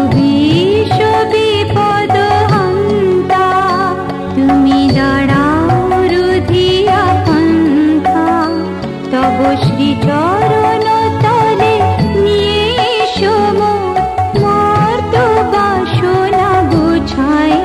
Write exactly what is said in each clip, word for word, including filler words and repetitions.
विश्व विपद हन्ता तुमी दाड़ाओ रुधिया पंथा तब श्री चरण तले निये एसो मोर मर्त बासना गुछाए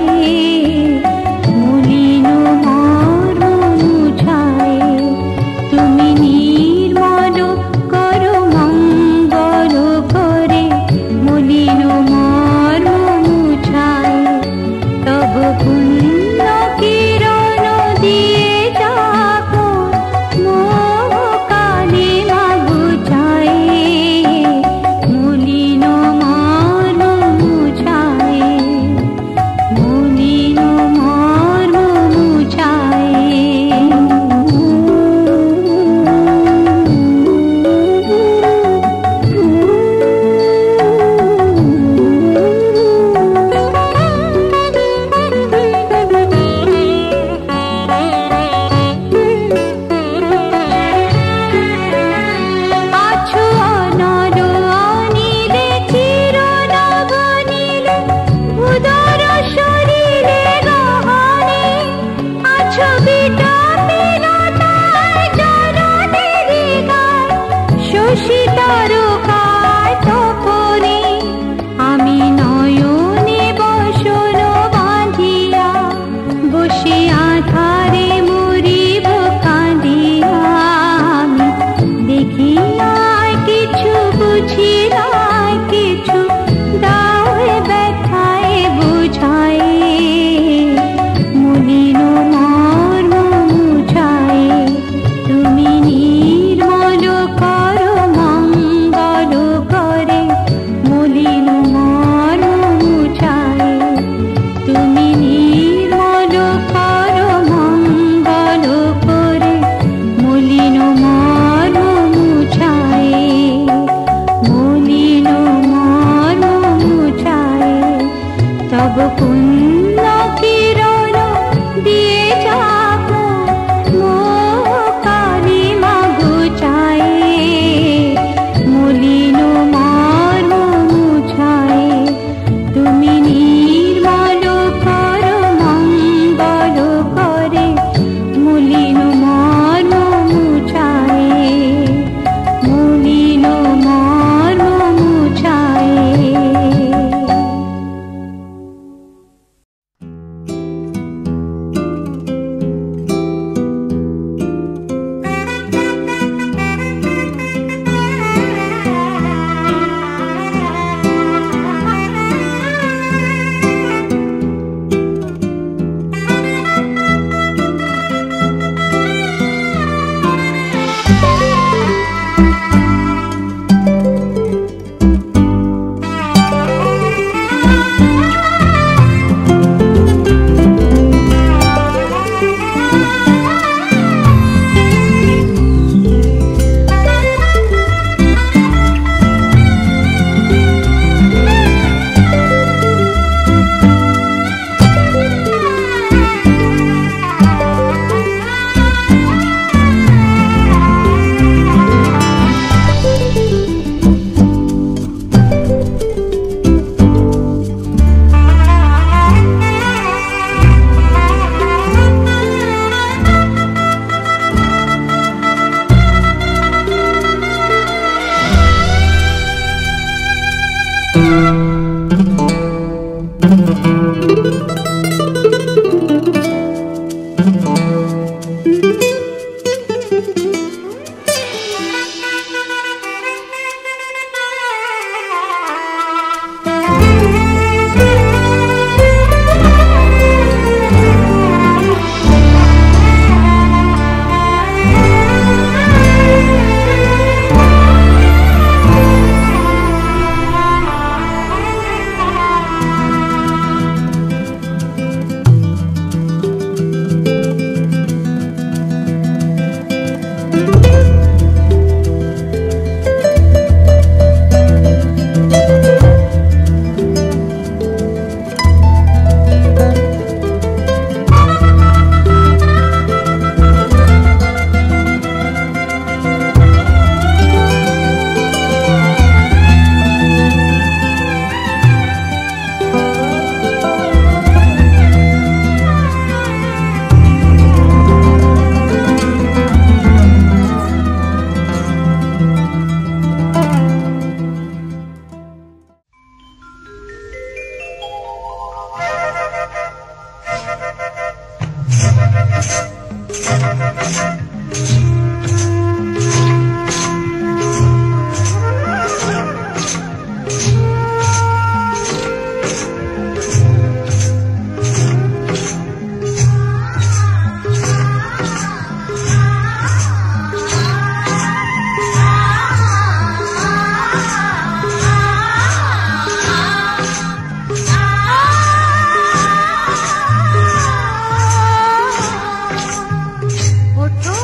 मलिन मर्म मुछाए तुमी निर्मल करो मंगल करे मलिन मर्म मुछाए तब पुण्य किरण दिए जाको मोह काले मा बुझाए मलिन मर्म मुछाए मलिन मर्म मुछाए আছো অনল অনিলে চির নবনীলে উদর শরীরে গহনে আছো বিটপিনতায় জননীর গায় শশী তারকায় তপনে আমি নয়নে বসন বাঁধিয়া বসে আধারে মরিব কাঁদিয়া আমি দেখি নাই কিছু বুঝি নাই কিছু দাও হে ব্যথায় বুঝায় মলিন মর্ম মুছায় তুমি নির্মল করো মঙ্গল করে মলিন মর্ম মুছায় তুমি নির্মল করো মঙ্গল করে মলিন মর্ম মুছায় মলিন মর্ম মুছায় তব পুণ্য কিরণ দিয়ে যাবো মোহ কালি মা গুছায় মলিন মর্ম মুছায় তুমি নির্মল করো মঙ্গল করে মলিন মর্ম মুছায় মলিন মর্ম মুছায়। ওঠো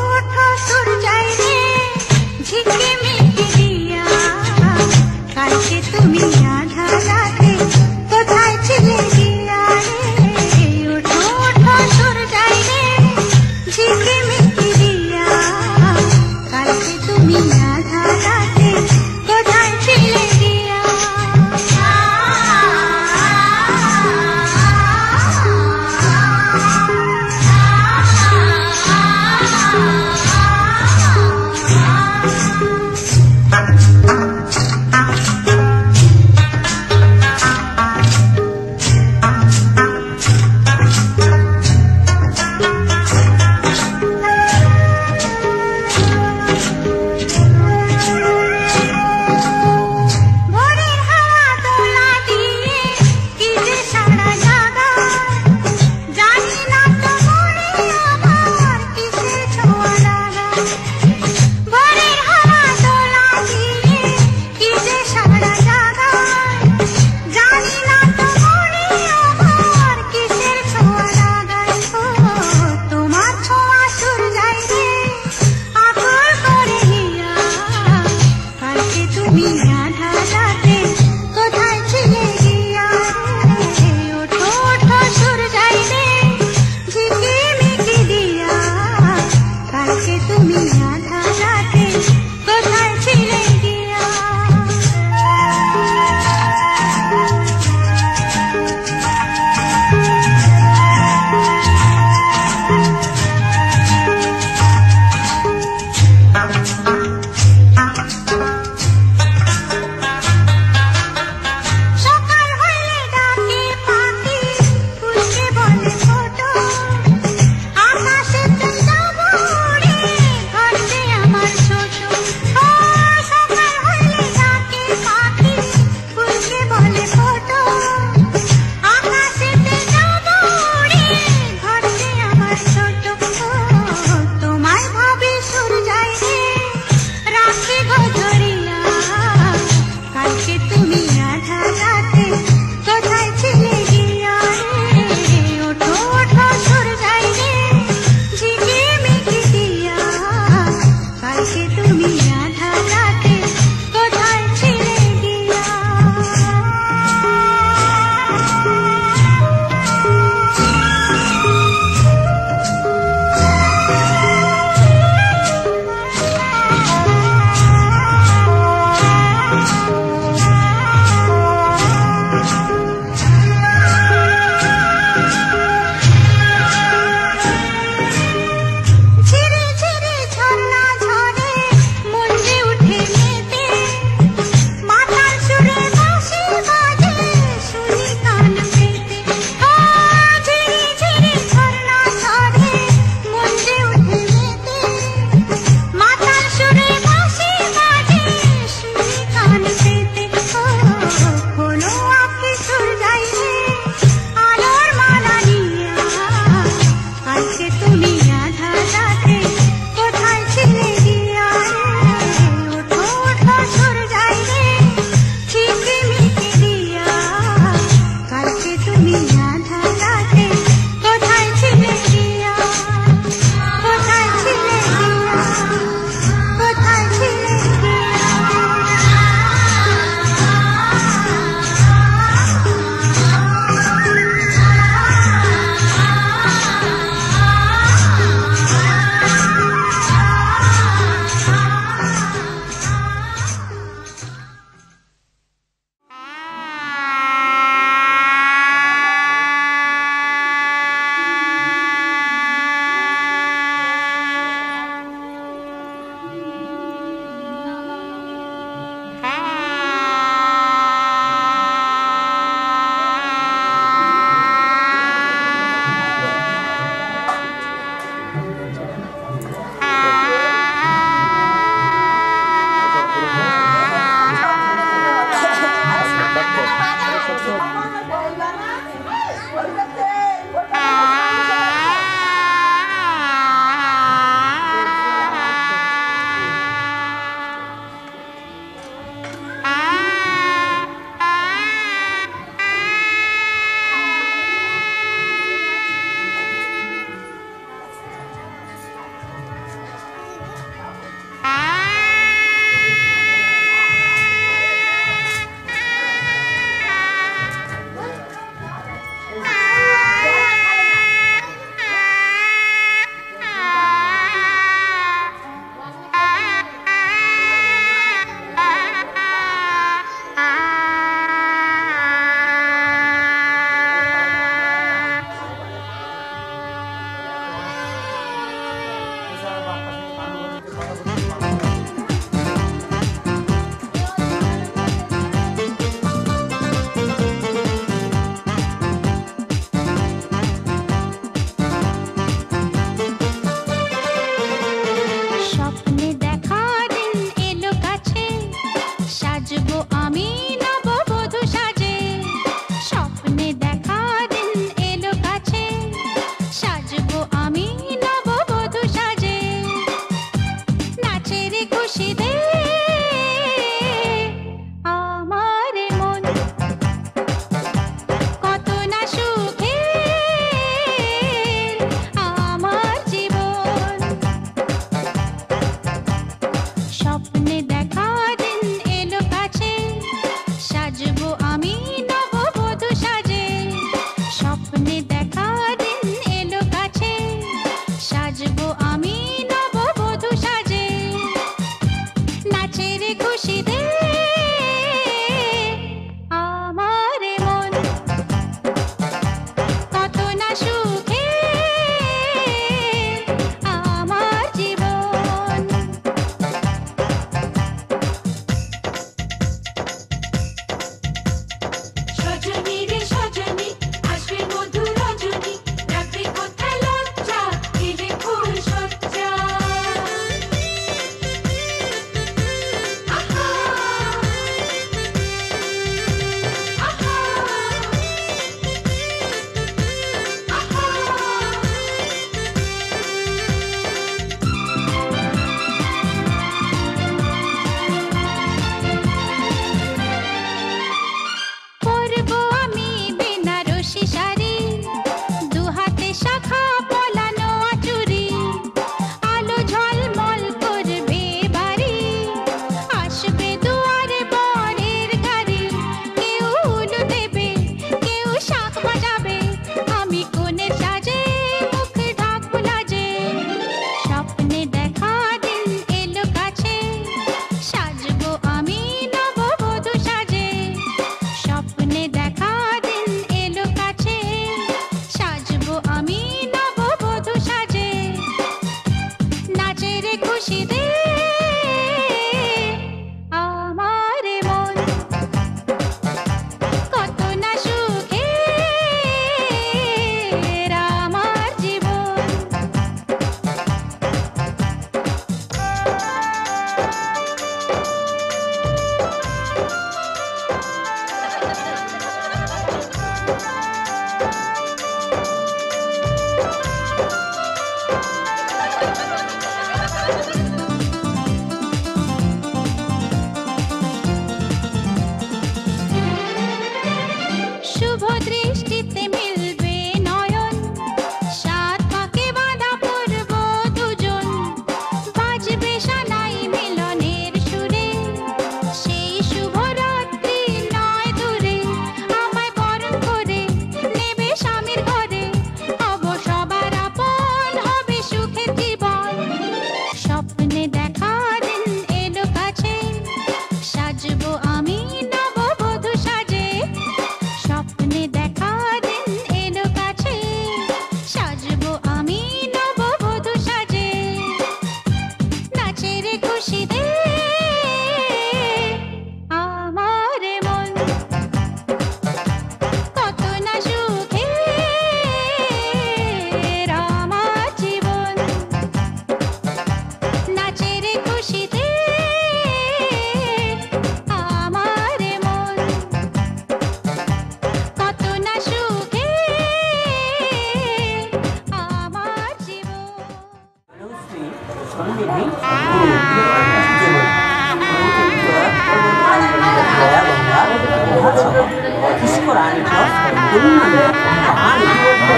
कहानी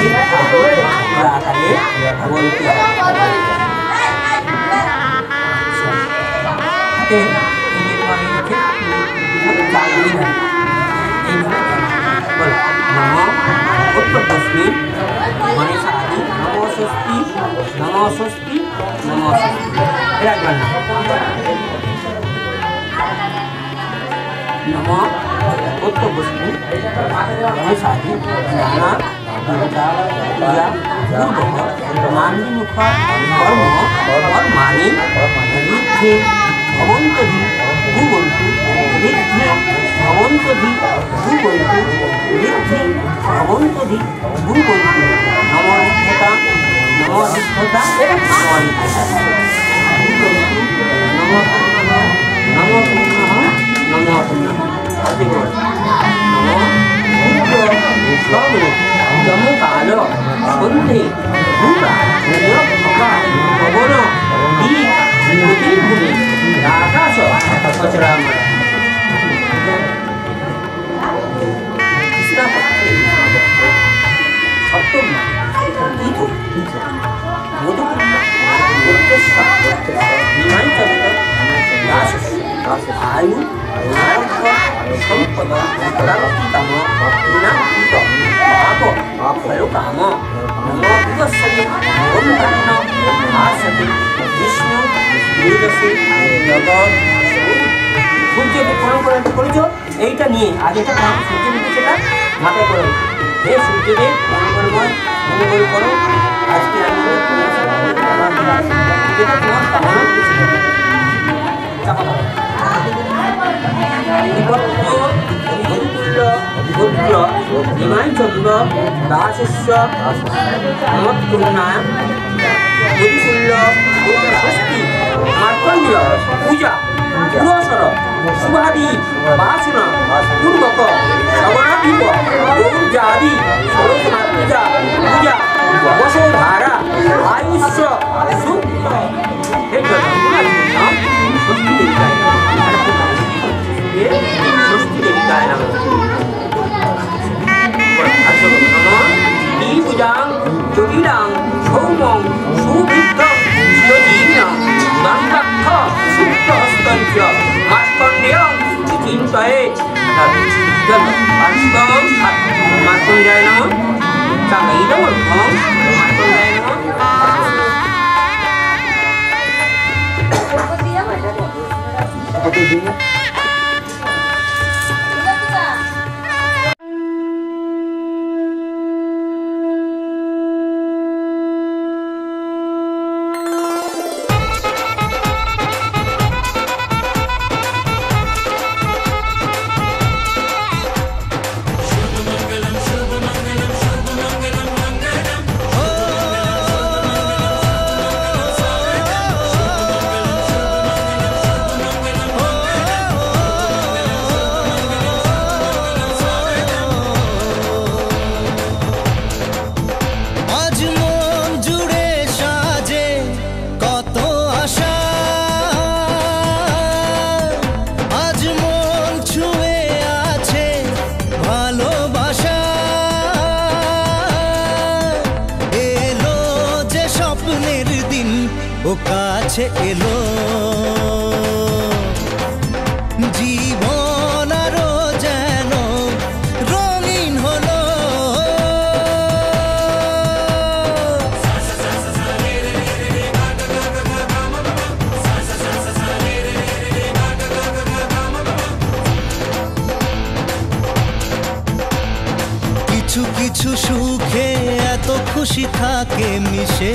आकारे बोलते हैं नमो उत्पत्ति मनीषा आदि नमो स्वस्ति नमो स्वस्ति नमो स्वस्ति नमो उत्पत्ति मनीषा आदि नाना देवता पूजा पूर्व मानवी मुख कर्म और मानी रिद्धि भवन्तधि भूवन्तु रिद्धि भवन्तधि भूवन्तु रिद्धि भवन्तधि भूवन्तु नमो रिद्धता नमो रिद्धता नमो रिद्धता नमो नमो पुनः नमो पुनः नमो बुद्ध जम्मू काल बंधे भूरा भगा भवन दीप भूमि भूमि आकाश अचराम सप्तम ईथो मधुपुर उत्कृष्टा निमांचलित दास आयु आरोग्य संपद प्राप्तितम विनाशित पाप फल काम नमो विवस्वते ओम कर्ण आसते विष्णु नीरसे जगत সূর্যকে প্রণাম করেছো এইটা নিয়ে আগেটা সূর্য নিতে সেটা মাথায় করে হে সূর্যদেব মঙ্গলময় মঙ্গল করো আজকে আমি যেটা তোমার কামনা কিছু চাপা দাও পুত্র হিমাঞ্চন্দ্র দাসস্য নমৎকুন্নায় মধুকুল্ল ষষ্ঠী মার্কণ্ডীয় পূজা পুরসর শুভাদি বাসনা পূর্বক শ্রবণাধিপ গৌরজাদি সরস্বতী পূজা পূজা বসোধারা আয়ুষ্য সুক্ত ষষ্ঠী দেবিকায় ষষ্ঠী দেবিকায় নাম पूजां जोगिरां सौमं सुभिद्धं शिवजीविनं दण्डक्ष सुप्तहस्तञ्च मार्कण्डेयं चिन्तये अष्टं मार्कण्डेयाय नमः चाकैदमर्थं मार्कण्डेयाय नमः কাছে এলো জীবন আরো যেন রঙিন হলো কিছু কিছু সুখে এত খুশি থাকে মিশে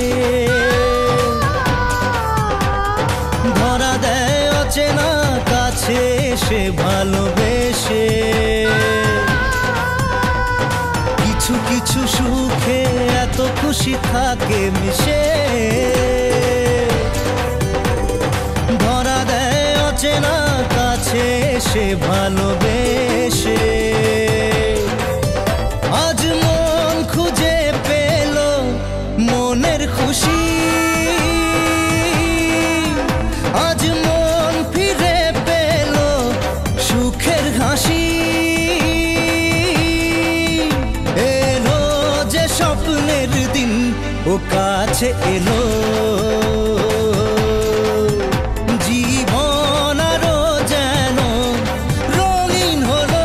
ধরা দেয় অচেনা কাছে সে ভালোবেসে কিছু কিছু সুখে এত খুশি থাকে মিশে ধরা দেয় অচেনা কাছে সে ভালোবেসে আজ মন খুঁজে পেল মনের খুশি আজ মন ফিরে পেল সুখের হাসি এলো স্বপ্নের দিন ও কাছে এলো জীবন আরো যেন রঙিন হলো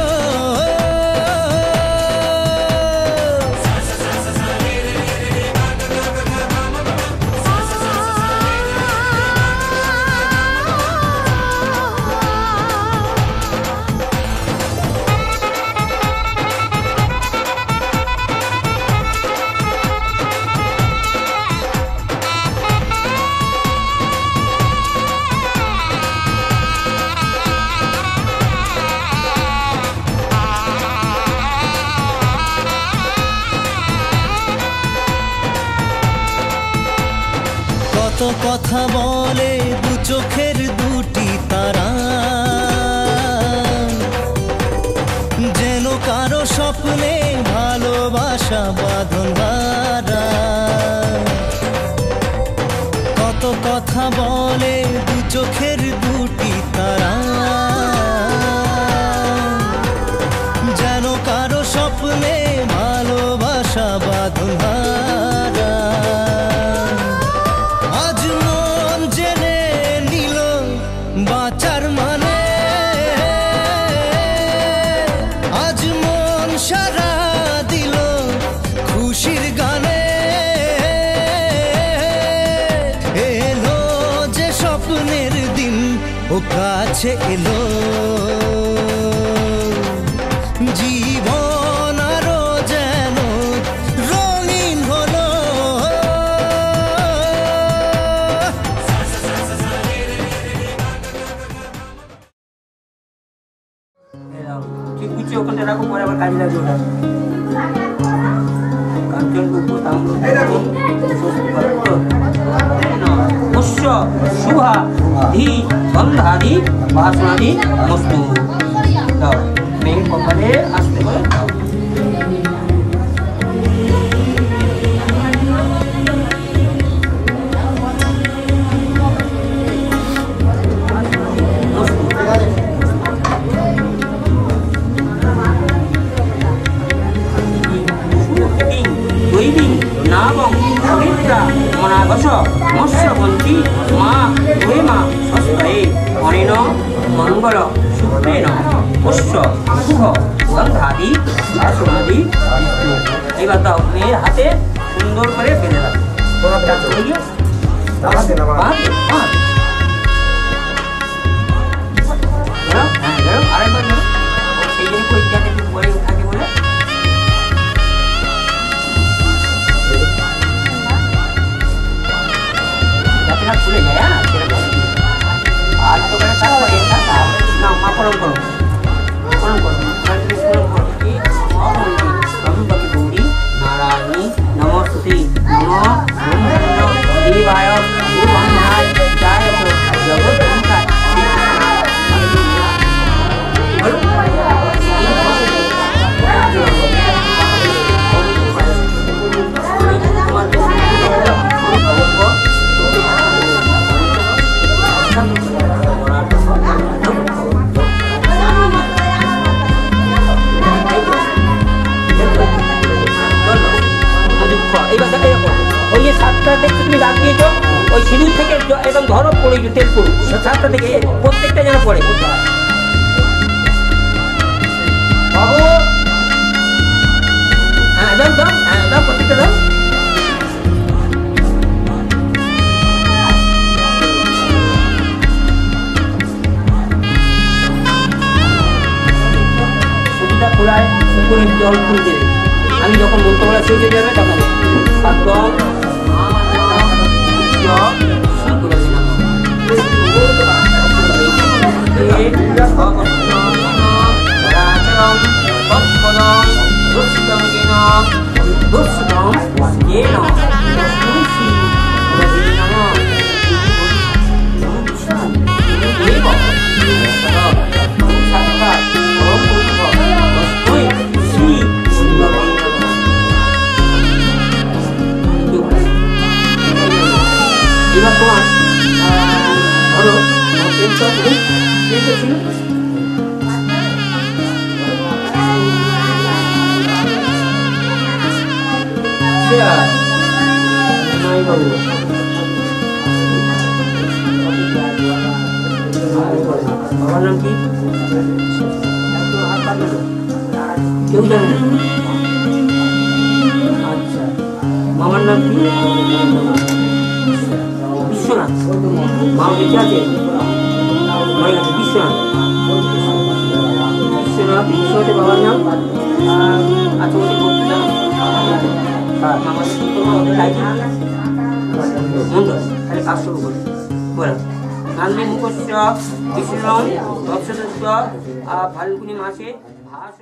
কথা বলে দু চোখের দুটি তারা যেন কারো স্বপ্নে ভালোবাসা বাঁধন হারা কত কথা বলে দু চোখের দুটি তারা যেন কারো স্বপ্নে ভালোবাসা বাঁধন হারা বাঁচার মানে আজ মন সারা দিল খুশির গানে এলো যে স্বপ্নের দিন ও কাছে এলো জীবন আরো যেন রঙিন হলো ওখানে রাখো পরে আবার কাজে লাগবে ওটা কাঞ্চন কুকুর পুষ্য শুভা ধি গন্ধাদি বাসনাদি মস্তু দাও মেন কপালে আসতে পারে মৎস্যবন্তী মা মহিমা সস্তায়ে অনেন মঙ্গল শুক্রেণ পুষ্য শুভ গন্ধাদি বাসনাদি এবার দাও মেয়ের হাতে সুন্দর করে বেঁধে রাখো আরেকবার সেই জন্য পরীক্ষাতে একটু পরে থাকে বলে খুলে যায় হ্যাঁ আর তো করে টাকা পাই না মা প্রণাম করো প্রণাম করো প্রণাম করো গৌরী নারায়ণী নমস্তুতে নম দেবায় গুরুবন্ধায় জয় জগৎ তুমি রাখ দিয়েছো ওই সিঁদুর থেকে একদম ধরো পড়ে তেল পড়ুক সাতটা থেকে প্রত্যেকটা যেন পড়ে হ্যাঁ দাও দাও হ্যাঁ দাও প্রত্যেকটা দাও ছবিটা খোলায় উপরে জল ফুল দেবে আমি যখন মন্ত্রবেলা শেষ হয়ে যাবে তখন একদম এবার তোমার ধরো ছিল আচ্ছা নাই বাবু বাবার নাম কি কেউ জানে না আচ্ছা মামার নাম কি বিশ্বনাথ মামা বেঁচে আছে মরে গেছে বিশ্বনাথ বিশ্বনাথ বিশ্বনাথের বাবার নাম আচ্ছা ওদের বলতে না হ্যাঁ আমাদের ওদের লাইফে মন্দ তাহলে কাজ শুরু করি বলো নান্দি মুখস্য বিষ্ণুরম দক্ষদত্ত ফাল্গুনি মাসে ভাস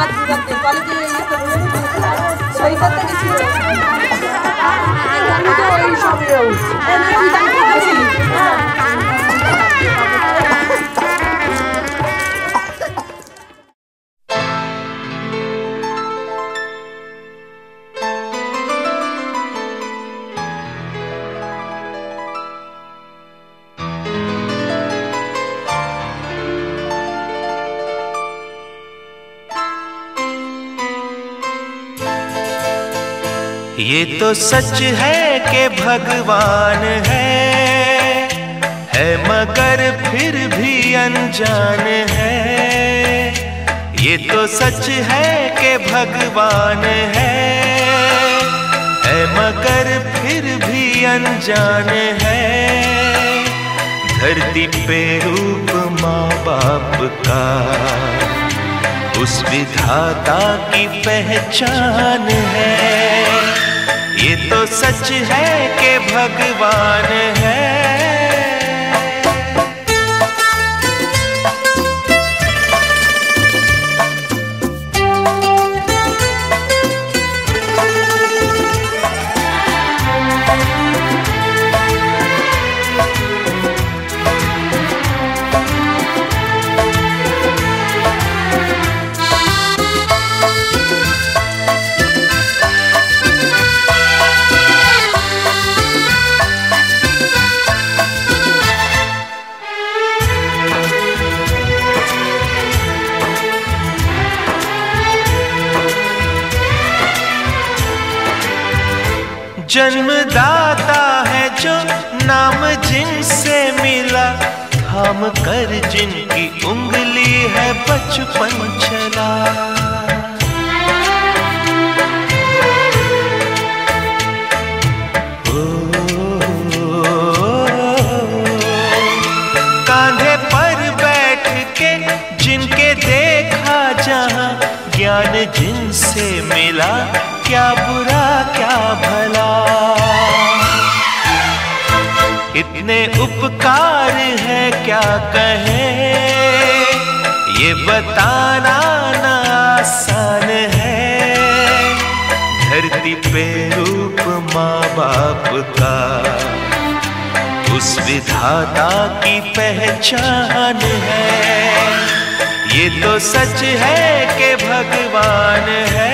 সই করতে গেছি ये तो सच है कि भगवान है है मगर फिर भी अनजान है। ये तो सच है कि भगवान है है मगर फिर भी अनजान है। धरती पे रूप माँ बाप का उस विधाता की पहचान है। ये तो सच है कि भगवान है। जन्मदाता है जो नाम जिनसे मिला, थाम कर जिनकी उंगली है बचपन चला। ओ, कांधे पर बैठ के जिनके देखा जहां, ज्ञान जिनसे मिला क्या बुरा क्या भला। इतने उपकार है क्या कहें, ये बताना ना आसान है। धरती पे रूप माँ बाप का उस विधाता की पहचान है। ये तो सच है कि भगवान है।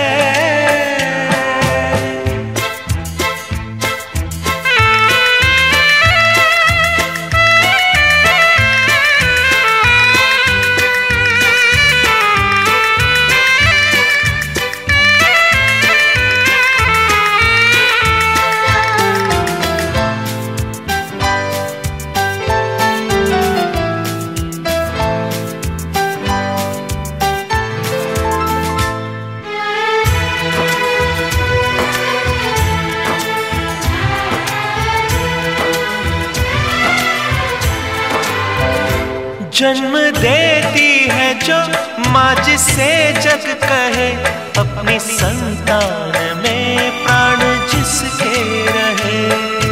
जन्म देती है जो माँ जिसे जग कहे, अपनी संतान में प्राण जिसके रहे।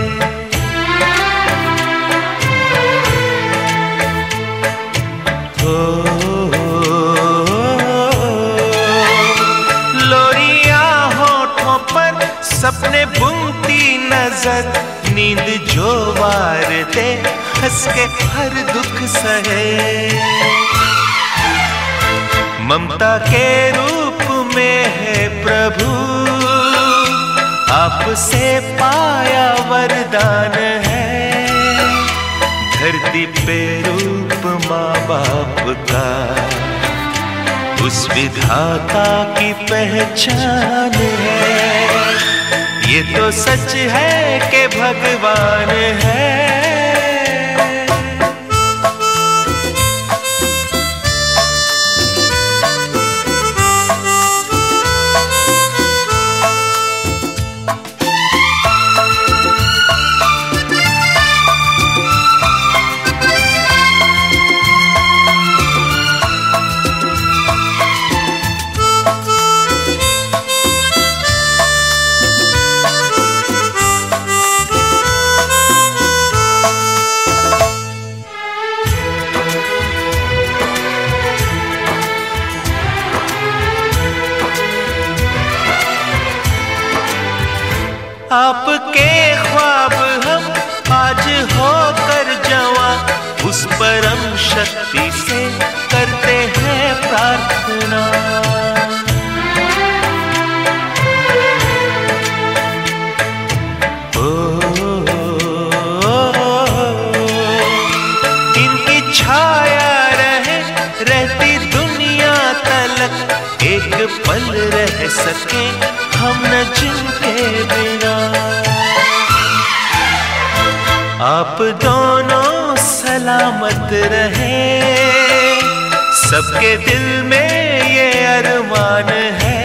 हो लोरिया होठों पर सपने बुनती नजर, नींद जो वार दे हंस के हर दुख सहे। ममता के रूप में है प्रभु, आपसे पाया वरदान है। धरती पे रूप माँ बाप का उस विधाता की पहचान है। ये तो सच है कि भगवान है। आपके ख्वाब हम आज होकर जवां, उस परम शक्ति से करते हैं प्रार्थना। ओ, इनकी छाया रहे रहती दुनिया तलक, एक पल रह सके हम न जिनके बिना। आप दोनों सलामत रहे, सबके दिल में ये अरमान है,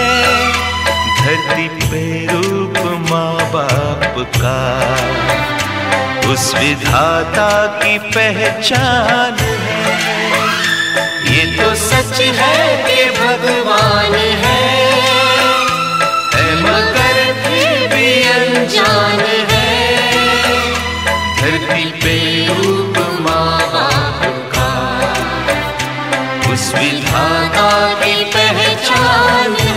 धरती पे रूप माँ बाप का उस विधाता की पहचान है। ये तो सच है कि भगवान है, है मगर फिर भी अनजान है, धरती पे रूप माँ बाप का उस विधाता की पहचान है।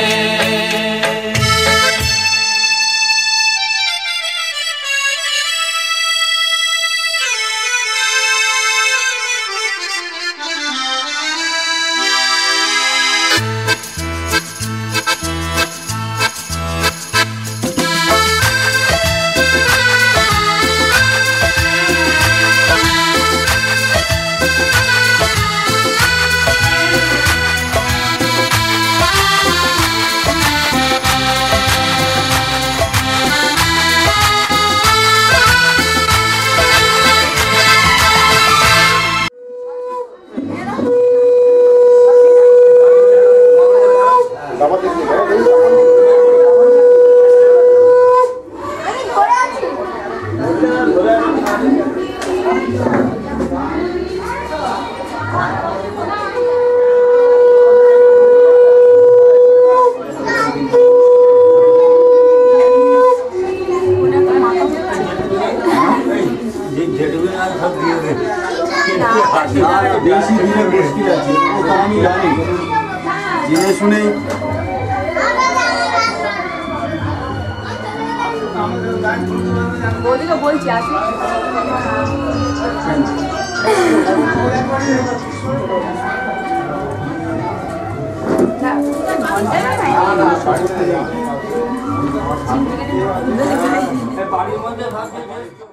जिन्हें सुने बोली तो बोल चाची বাড়ির মধ্যে